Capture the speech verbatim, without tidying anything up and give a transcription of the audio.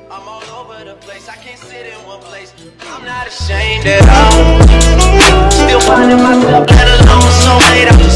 I'm all over the place, I can't sit in one place. I'm not ashamed at all. Still finding myself, let alone soulmate.